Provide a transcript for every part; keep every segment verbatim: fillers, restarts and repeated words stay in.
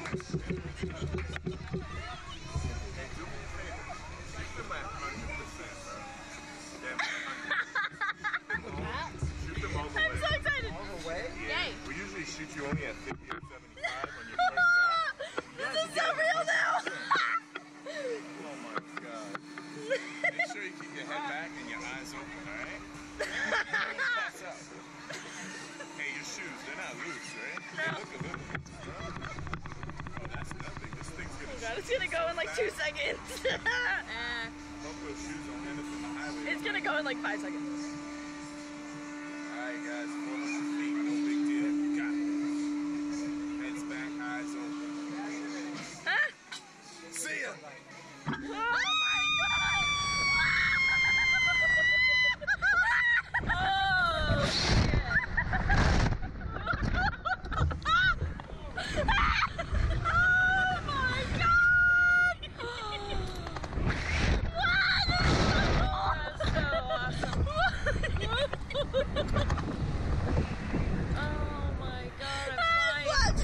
I'm so excited. All the way? Yeah. Yay. We usually shoot you only at fifty or seventy-five on your first shot. This is so real now. Oh my god. Make sure you keep your head back and your eyes open, alright? Pass out. Hey, your shoes, they're not loose, right? They look a little loose. Oh, that's nothing. This thing's gonna Oh god, it's gonna go in like two seconds. Hope those shoes don't end up in the highway. It's gonna go in like five seconds. Alright guys, four hundred feet, no big deal. Got it. Heads back, eyes open. Huh? See ya! Oh my god! Oh shit! Oh my god! What? That's so awesome! Oh my god, I'm flying!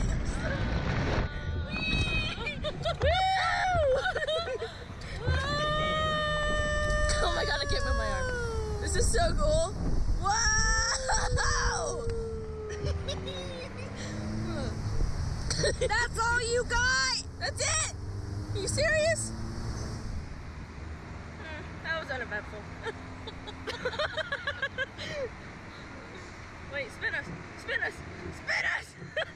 Oh my god, I can't move my arm. This is so cool. Wow! That's all you got? That's it? Are you serious? Hmm, that was uneventful. Wait, spin us! Spin us! Spin us!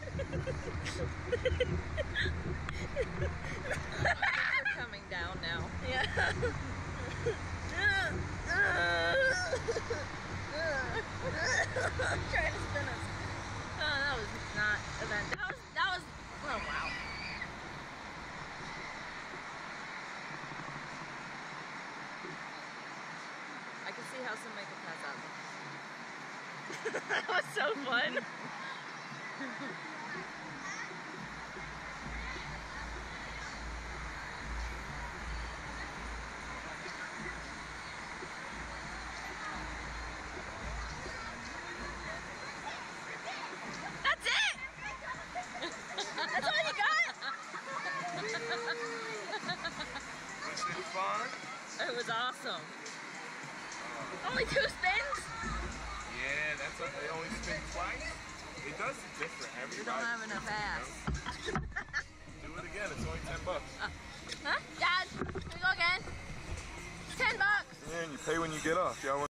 They're coming down now. Yeah. I'm trying to spin us. Oh, that was not event. That was, that was, oh wow. I can see how somebody could pass out. That was so fun. That's it? That's all you got? Was it fun? It was awesome. Only two spins? Yeah, that's what they only spin twice. It does it different every You don't ride. have enough ass. Do it again, it's only ten bucks. Huh? Dad, here we go again. Ten bucks. Yeah, and you pay when you get off. Y'all